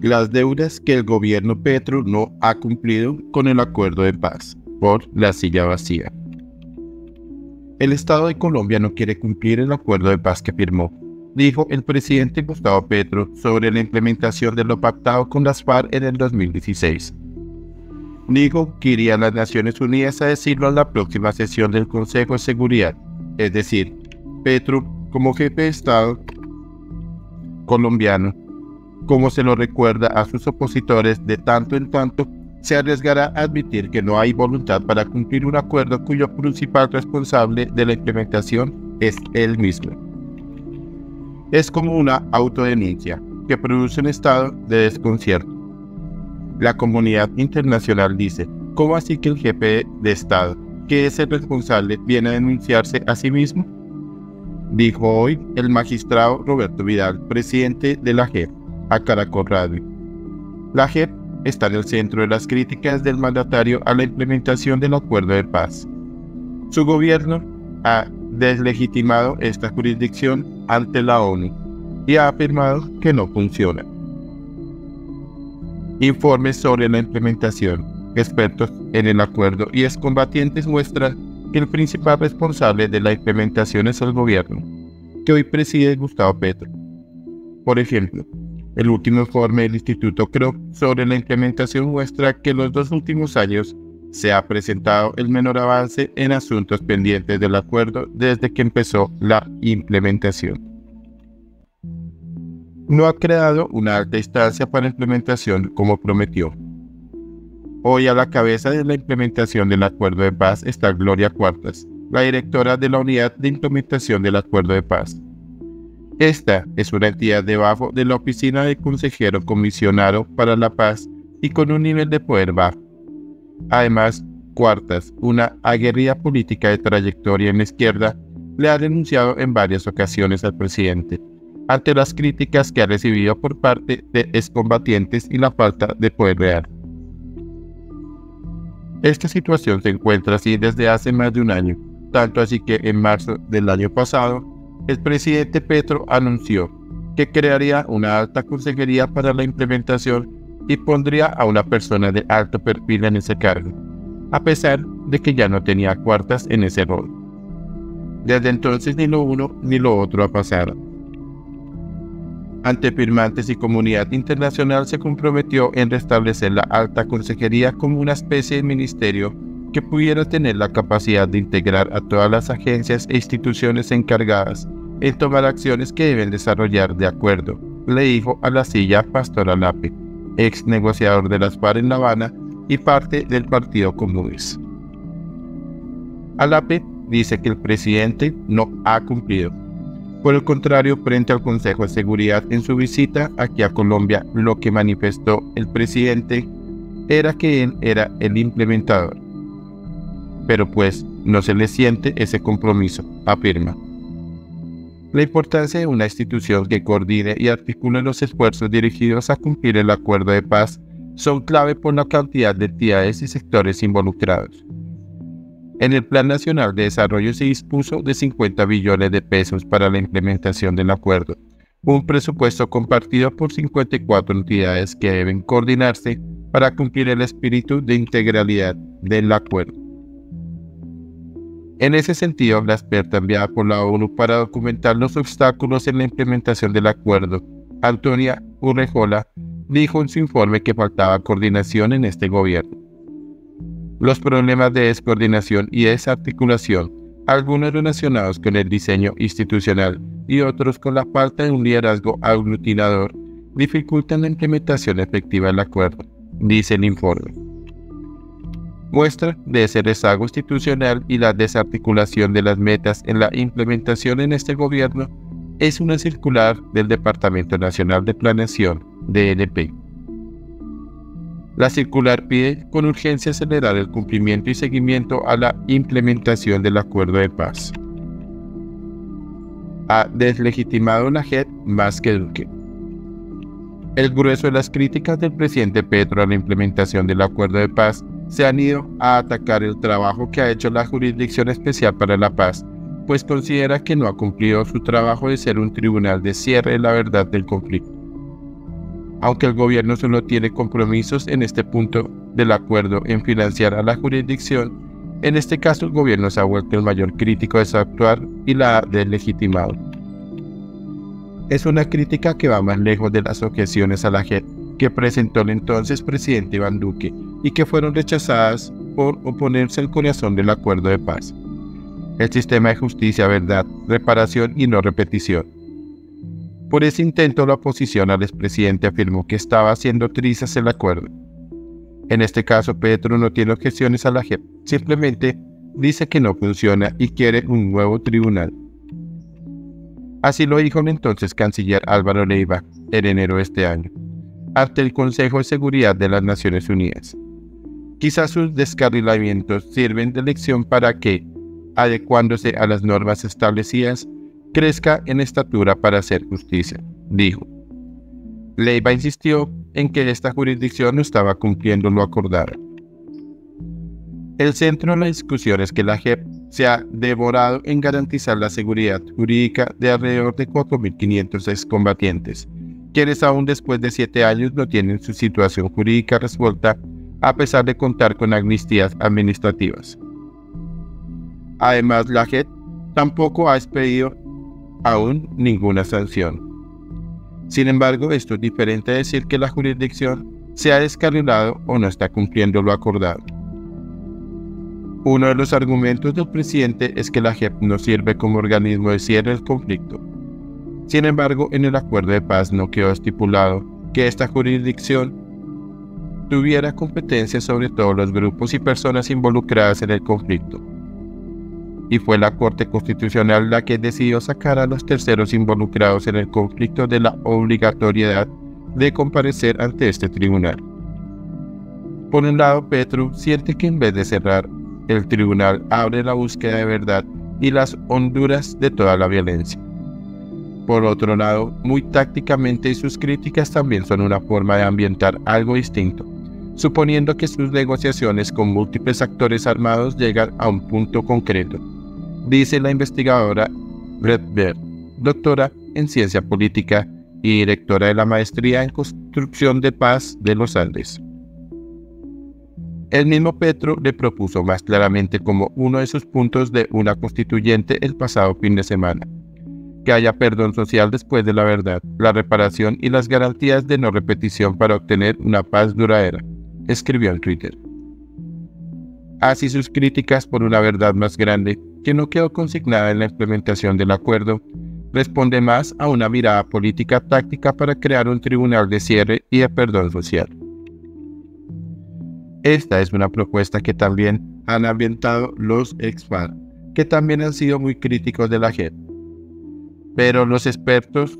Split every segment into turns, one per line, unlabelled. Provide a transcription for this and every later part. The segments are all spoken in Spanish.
Las deudas que el gobierno Petro no ha cumplido con el acuerdo de paz, por La Silla Vacía. El Estado de Colombia no quiere cumplir el acuerdo de paz que firmó, dijo el presidente Gustavo Petro sobre la implementación de lo pactado con las FARC en el 2016. Dijo que iría a las Naciones Unidas a decirlo en la próxima sesión del Consejo de Seguridad, es decir, Petro, como jefe de Estado colombiano, como se lo recuerda a sus opositores de tanto en tanto, se arriesgará a admitir que no hay voluntad para cumplir un acuerdo cuyo principal responsable de la implementación es él mismo. Es como una autodenuncia que produce un estado de desconcierto. La comunidad internacional dice, ¿cómo así que el jefe de Estado, que es el responsable, viene a denunciarse a sí mismo? Dijo hoy el magistrado Roberto Vidal, presidente de la JEP, a Caracol Radio. La JEP está en el centro de las críticas del mandatario a la implementación del acuerdo de paz. Su gobierno ha deslegitimado esta jurisdicción ante la ONU y ha afirmado que no funciona. Informes sobre la implementación. Expertos en el acuerdo y excombatientes muestran que el principal responsable de la implementación es el gobierno, que hoy preside Gustavo Petro. Por ejemplo, el último informe del Instituto CROP sobre la implementación muestra que en los 2 últimos años se ha presentado el menor avance en asuntos pendientes del acuerdo desde que empezó la implementación. No ha creado una alta instancia para implementación como prometió. Hoy a la cabeza de la implementación del acuerdo de paz está Gloria Cuartas, la directora de la Unidad de Implementación del Acuerdo de Paz. Esta es una entidad debajo de la Oficina del Consejero Comisionado para la Paz y con un nivel de poder bajo. Además, Cuartas, una aguerrida política de trayectoria en la izquierda, le ha denunciado en varias ocasiones al presidente, ante las críticas que ha recibido por parte de excombatientes y la falta de poder real. Esta situación se encuentra así desde hace más de un año, tanto así que en marzo del año pasado, el presidente Petro anunció que crearía una alta consejería para la implementación y pondría a una persona de alto perfil en ese cargo, a pesar de que ya no tenía Cuartas en ese rol. Desde entonces ni lo uno ni lo otro ha pasado. Ante firmantes y comunidad internacional se comprometió en restablecer la alta consejería como una especie de ministerio que pudiera tener la capacidad de integrar a todas las agencias e instituciones encargadas en tomar acciones que deben desarrollar de acuerdo, le dijo a La Silla Pastor Alape, ex negociador de las FARC en La Habana y parte del Partido Comunista. Alape dice que el presidente no ha cumplido. Por el contrario, frente al Consejo de Seguridad en su visita aquí a Colombia, lo que manifestó el presidente era que él era el implementador. Pero pues no se le siente ese compromiso, afirma. La importancia de una institución que coordine y articule los esfuerzos dirigidos a cumplir el acuerdo de paz son clave por la cantidad de entidades y sectores involucrados. En el Plan Nacional de Desarrollo se dispuso de 50 billones de pesos para la implementación del acuerdo, un presupuesto compartido por 54 entidades que deben coordinarse para cumplir el espíritu de integralidad del acuerdo. En ese sentido, la experta enviada por la ONU para documentar los obstáculos en la implementación del acuerdo, Antonia Urrejola, dijo en su informe que faltaba coordinación en este gobierno. Los problemas de descoordinación y desarticulación, algunos relacionados con el diseño institucional y otros con la falta de un liderazgo aglutinador, dificultan la implementación efectiva del acuerdo, dice el informe. Muestra de ese rezago institucional y la desarticulación de las metas en la implementación en este gobierno es una circular del Departamento Nacional de Planeación, DNP. La circular pide con urgencia acelerar el cumplimiento y seguimiento a la implementación del acuerdo de paz. Ha deslegitimado la JEP más que Duque. El grueso de las críticas del presidente Petro a la implementación del acuerdo de paz se han ido a atacar el trabajo que ha hecho la Jurisdicción Especial para la Paz, pues considera que no ha cumplido su trabajo de ser un tribunal de cierre de la verdad del conflicto. Aunque el gobierno solo tiene compromisos en este punto del acuerdo en financiar a la jurisdicción, en este caso el gobierno se ha vuelto el mayor crítico de su actuar y la ha deslegitimado. Es una crítica que va más lejos de las objeciones a la JEP que presentó el entonces presidente Iván Duque y que fueron rechazadas por oponerse al corazón del acuerdo de paz: el sistema de justicia, verdad, reparación y no repetición. Por ese intento, la oposición al expresidente afirmó que estaba haciendo trizas el acuerdo. En este caso, Petro no tiene objeciones a la JEP, simplemente dice que no funciona y quiere un nuevo tribunal. Así lo dijo el entonces canciller Álvaro Leiva en enero de este año, ante el Consejo de Seguridad de las Naciones Unidas. Quizás sus descarrilamientos sirven de lección para que, adecuándose a las normas establecidas, crezca en estatura para hacer justicia, dijo. Leiva insistió en que esta jurisdicción no estaba cumpliendo lo acordado. El centro de la discusión es que la JEP se ha devorado en garantizar la seguridad jurídica de alrededor de 4.500 excombatientes, quienes aún después de 7 años no tienen su situación jurídica resuelta a pesar de contar con amnistías administrativas. Además, la JEP tampoco ha expedido aún ninguna sanción. Sin embargo, esto es diferente a decir que la jurisdicción se ha descarrilado o no está cumpliendo lo acordado. Uno de los argumentos del presidente es que la JEP no sirve como organismo de cierre del conflicto. Sin embargo, en el acuerdo de paz no quedó estipulado que esta jurisdicción tuviera competencia sobre todos los grupos y personas involucradas en el conflicto. Y fue la Corte Constitucional la que decidió sacar a los terceros involucrados en el conflicto de la obligatoriedad de comparecer ante este tribunal. Por un lado, Petro siente que en vez de cerrar el tribunal abre la búsqueda de verdad y las honduras de toda la violencia. Por otro lado, muy tácticamente sus críticas también son una forma de ambientar algo distinto, suponiendo que sus negociaciones con múltiples actores armados llegan a un punto concreto, dice la investigadora Bredberg, doctora en ciencia política y directora de la Maestría en Construcción de Paz de los Andes. El mismo Petro le propuso más claramente como uno de sus puntos de una constituyente el pasado fin de semana, que haya perdón social después de la verdad, la reparación y las garantías de no repetición para obtener una paz duradera, escribió en Twitter. Así sus críticas por una verdad más grande, que no quedó consignada en la implementación del acuerdo, responde más a una mirada política táctica para crear un tribunal de cierre y de perdón social. Esta es una propuesta que también han ambientado los ex-FARC, que también han sido muy críticos de la JEP. Pero los expertos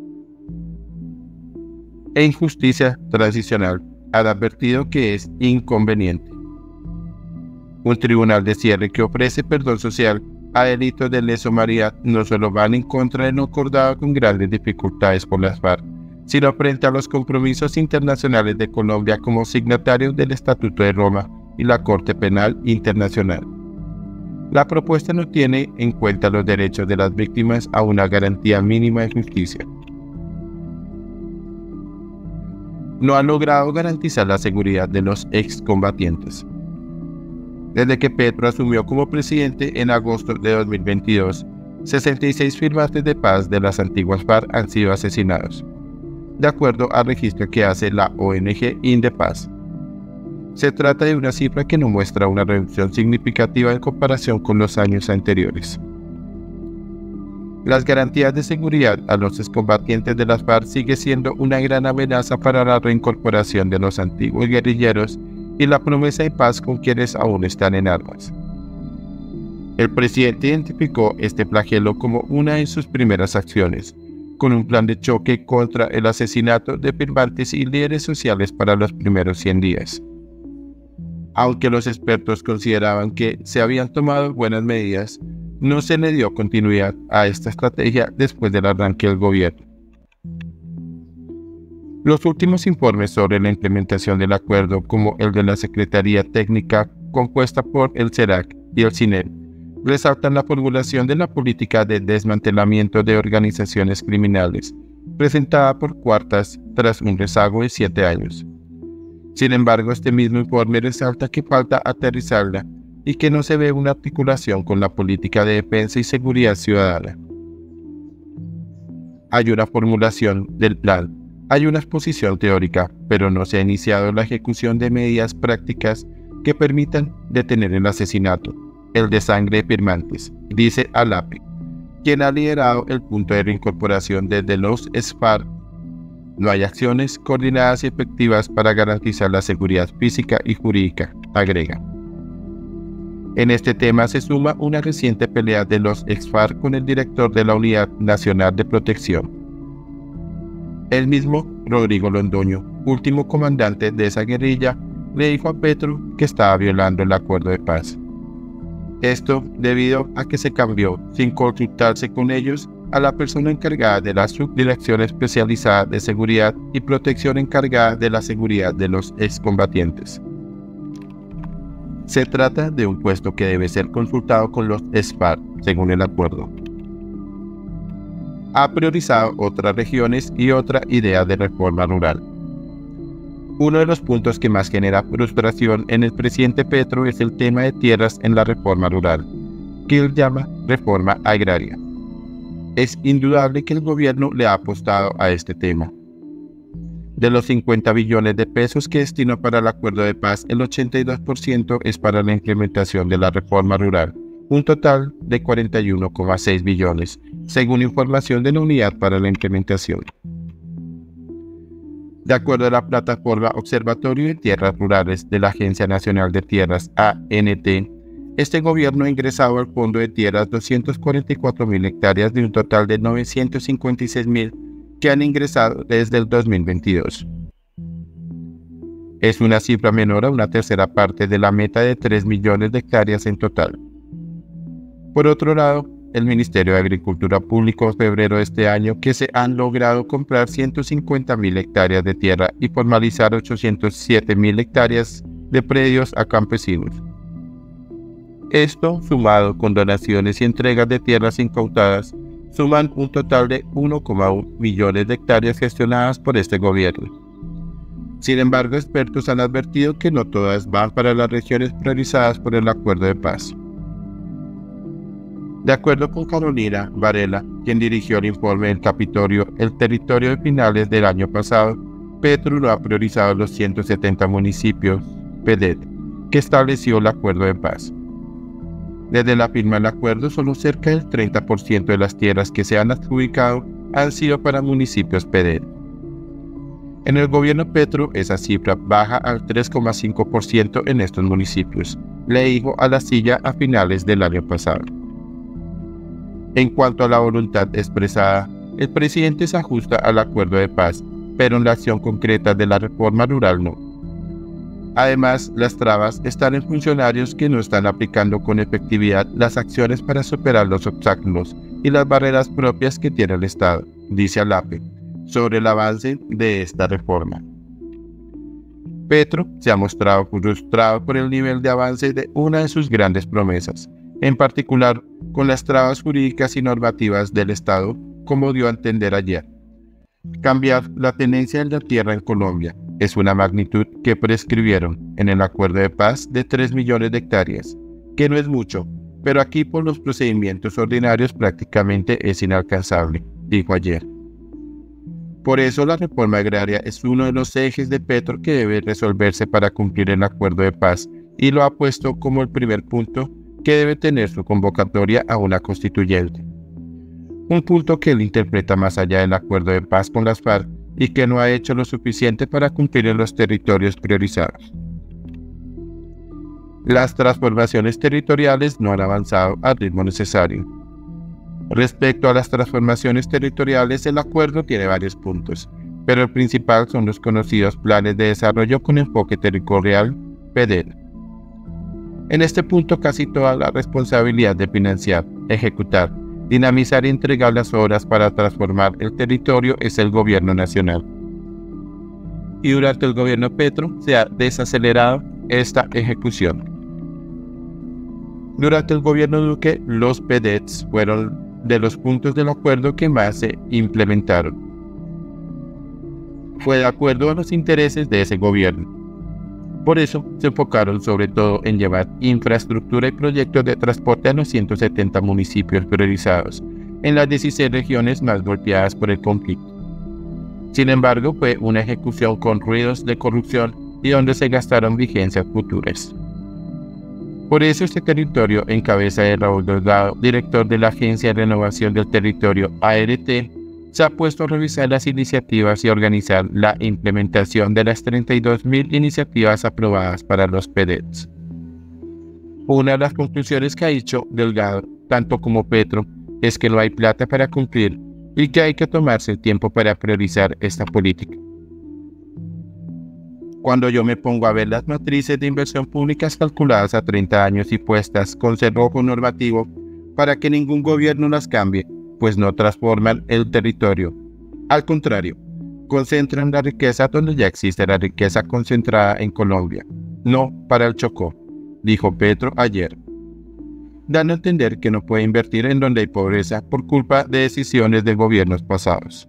en justicia transicional han advertido que es inconveniente. Un tribunal de cierre que ofrece perdón social a delitos de lesa humanidad no solo van en contra de lo acordado con grandes dificultades por las FARC, sino frente a los compromisos internacionales de Colombia como signatarios del Estatuto de Roma y la Corte Penal Internacional. La propuesta no tiene en cuenta los derechos de las víctimas a una garantía mínima de justicia. No ha logrado garantizar la seguridad de los excombatientes. Desde que Petro asumió como presidente en agosto de 2022, 66 firmantes de paz de las antiguas FARC han sido asesinados, de acuerdo al registro que hace la ONG Indepaz. Se trata de una cifra que no muestra una reducción significativa en comparación con los años anteriores. Las garantías de seguridad a los excombatientes de las FARC sigue siendo una gran amenaza para la reincorporación de los antiguos guerrilleros y la promesa de paz con quienes aún están en armas. El presidente identificó este flagelo como una de sus primeras acciones, con un plan de choque contra el asesinato de firmantes y líderes sociales para los primeros 100 días. Aunque los expertos consideraban que se habían tomado buenas medidas, no se le dio continuidad a esta estrategia después del arranque del gobierno. Los últimos informes sobre la implementación del acuerdo, como el de la Secretaría Técnica compuesta por el CERAC y el CINEP, resaltan la formulación de la política de desmantelamiento de organizaciones criminales presentada por Cuartas tras un rezago de 7 años. Sin embargo, este mismo informe resalta que falta aterrizarla y que no se ve una articulación con la política de defensa y seguridad ciudadana. Hay una formulación del plan, hay una exposición teórica, pero no se ha iniciado la ejecución de medidas prácticas que permitan detener el asesinato, el desangre de firmantes, dice Alape, quien ha liderado el punto de reincorporación desde los SFARC. No hay acciones coordinadas y efectivas para garantizar la seguridad física y jurídica, agrega. En este tema se suma una reciente pelea de los ex-FARC con el director de la Unidad Nacional de Protección. El mismo Rodrigo Londoño, último comandante de esa guerrilla, le dijo a Petro que estaba violando el acuerdo de paz. Esto debido a que se cambió, sin consultarse con ellos, a la persona encargada de la Subdirección Especializada de Seguridad y Protección encargada de la seguridad de los excombatientes. Se trata de un puesto que debe ser consultado con los SFARC, según el acuerdo. Ha priorizado otras regiones y otra idea de reforma rural. Uno de los puntos que más genera frustración en el presidente Petro es el tema de tierras en la reforma rural, que él llama reforma agraria. Es indudable que el gobierno le ha apostado a este tema. De los 50 billones de pesos que destinó para el acuerdo de paz, el 82% es para la implementación de la reforma rural, un total de 41,6 billones, según información de la Unidad para la Implementación. De acuerdo a la plataforma Observatorio de Tierras Rurales de la Agencia Nacional de Tierras, ANT, este gobierno ha ingresado al Fondo de Tierras 244.000 hectáreas de un total de 956.000 que han ingresado desde el 2022. Es una cifra menor a una tercera parte de la meta de 3 millones de hectáreas en total. Por otro lado, el Ministerio de Agricultura publicó en febrero de este año que se han logrado comprar 150.000 hectáreas de tierra y formalizar 807.000 hectáreas de predios a campesinos. Esto, sumado con donaciones y entregas de tierras incautadas, suman un total de 1,1 millones de hectáreas gestionadas por este gobierno. Sin embargo, expertos han advertido que no todas van para las regiones priorizadas por el acuerdo de paz. De acuerdo con Carolina Varela, quien dirigió el informe del Capitolio, el territorio de finales del año pasado, Petro no ha priorizado los 170 municipios PEDET que estableció el acuerdo de paz. Desde la firma del acuerdo, solo cerca del 30% de las tierras que se han adjudicado han sido para municipios PEDET. En el gobierno Petro, esa cifra baja al 3,5% en estos municipios, le dijo a La Silla a finales del año pasado. En cuanto a la voluntad expresada, el presidente se ajusta al acuerdo de paz, pero en la acción concreta de la reforma rural no. Además, las trabas están en funcionarios que no están aplicando con efectividad las acciones para superar los obstáculos y las barreras propias que tiene el Estado, dice Alape, sobre el avance de esta reforma. Petro se ha mostrado frustrado por el nivel de avance de una de sus grandes promesas, en particular con las trabas jurídicas y normativas del Estado, como dio a entender ayer. Cambiar la tenencia de la tierra en Colombia es una magnitud que prescribieron en el acuerdo de paz de 3 millones de hectáreas, que no es mucho, pero aquí por los procedimientos ordinarios prácticamente es inalcanzable, dijo ayer. Por eso la reforma agraria es uno de los ejes de Petro que debe resolverse para cumplir el acuerdo de paz y lo ha puesto como el primer punto que debe tener su convocatoria a una constituyente. Un punto que él interpreta más allá del acuerdo de paz con las FARC y que no ha hecho lo suficiente para cumplir en los territorios priorizados. Las transformaciones territoriales no han avanzado al ritmo necesario. Respecto a las transformaciones territoriales, el acuerdo tiene varios puntos, pero el principal son los conocidos planes de desarrollo con enfoque territorial, PEDET. En este punto casi toda la responsabilidad de financiar, ejecutar, dinamizar y entregar las obras para transformar el territorio es el gobierno nacional. Y durante el gobierno Petro se ha desacelerado esta ejecución. Durante el gobierno Duque, los PEDETs fueron de los puntos del acuerdo que más se implementaron. fue de acuerdo a los intereses de ese gobierno. Por eso se enfocaron sobre todo en llevar infraestructura y proyectos de transporte a los 170 municipios priorizados en las 16 regiones más golpeadas por el conflicto. Sin embargo, fue una ejecución con ruidos de corrupción y donde se gastaron vigencias futuras. Por eso este territorio, en cabeza de Raúl Delgado, director de la Agencia de Renovación del Territorio ART, se ha puesto a revisar las iniciativas y organizar la implementación de las 32.000 iniciativas aprobadas para los PDETs. Una de las conclusiones que ha dicho Delgado, tanto como Petro, es que no hay plata para cumplir y que hay que tomarse el tiempo para priorizar esta política. Cuando yo me pongo a ver las matrices de inversión públicas calculadas a 30 años y puestas con cerrojo normativo para que ningún gobierno las cambie, pues no transforman el territorio. Al contrario, concentran la riqueza donde ya existe la riqueza concentrada en Colombia, no para el Chocó, dijo Petro ayer, dando a entender que no puede invertir en donde hay pobreza por culpa de decisiones de gobiernos pasados.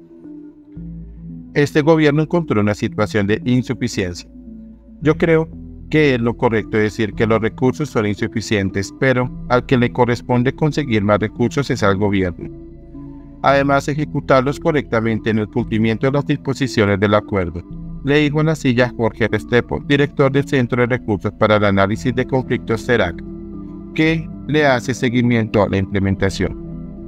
Este gobierno encontró una situación de insuficiencia. Yo creo que es lo correcto decir que los recursos son insuficientes, pero al que le corresponde conseguir más recursos es al gobierno. Además, ejecutarlos correctamente en el cumplimiento de las disposiciones del acuerdo, le dijo en la silla Jorge Restrepo, director del Centro de Recursos para el Análisis de Conflictos CERAC, que le hace seguimiento a la implementación.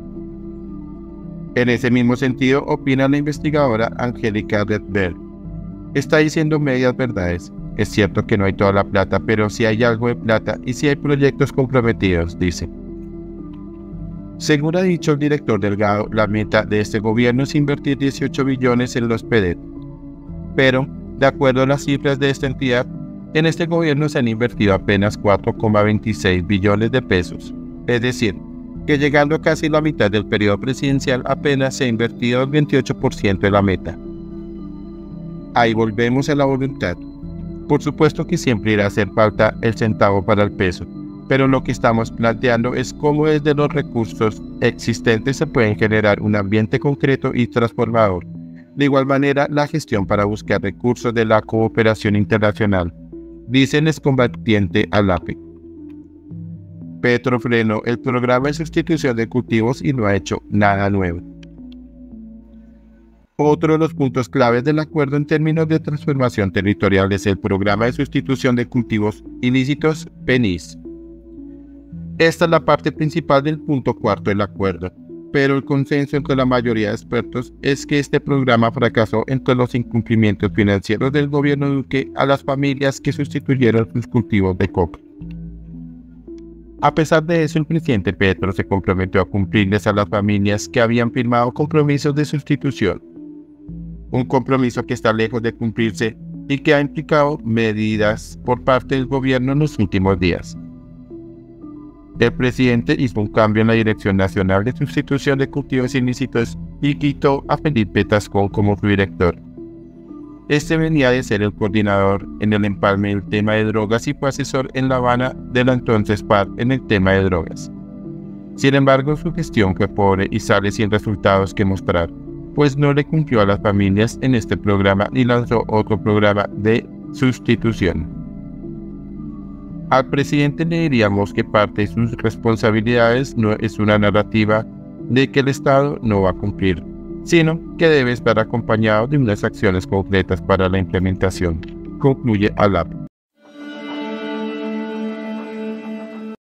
En ese mismo sentido, opina la investigadora Angélica Redberg. Está diciendo medias verdades. Es cierto que no hay toda la plata, pero sí hay algo de plata y sí hay proyectos comprometidos, dice. Según ha dicho el director Delgado, la meta de este gobierno es invertir 18 billones en los PDET. Pero, de acuerdo a las cifras de esta entidad, en este gobierno se han invertido apenas 4,26 billones de pesos. Es decir, que llegando a casi la mitad del periodo presidencial apenas se ha invertido el 28% de la meta. Ahí volvemos a la voluntad. Por supuesto que siempre irá a hacer falta el centavo para el peso, pero lo que estamos planteando es cómo desde los recursos existentes se pueden generar un ambiente concreto y transformador. De igual manera, la gestión para buscar recursos de la cooperación internacional, dice el excombatiente ALAPE. Petro frenó el programa de sustitución de cultivos y no ha hecho nada nuevo. Otro de los puntos claves del acuerdo en términos de transformación territorial es el programa de sustitución de cultivos ilícitos PENIS. Esta es la parte principal del punto cuarto del acuerdo, pero el consenso entre la mayoría de expertos es que este programa fracasó entre los incumplimientos financieros del gobierno Duque a las familias que sustituyeron sus cultivos de coca. A pesar de eso, el presidente Petro se comprometió a cumplirles a las familias que habían firmado compromisos de sustitución. Un compromiso que está lejos de cumplirse y que ha implicado medidas por parte del gobierno en los últimos días. El presidente hizo un cambio en la Dirección Nacional de Sustitución de Cultivos Ilícitos y quitó a Felipe Tascón como su director. Este venía de ser el coordinador en el empalme del tema de drogas y fue asesor en La Habana de la entonces FARC en el tema de drogas. Sin embargo, su gestión fue pobre y sale sin resultados que mostrar, pues no le cumplió a las familias en este programa ni lanzó otro programa de sustitución. Al presidente le diríamos que parte de sus responsabilidades no es una narrativa de que el Estado no va a cumplir, sino que debe estar acompañado de unas acciones concretas para la implementación, concluye ALAP.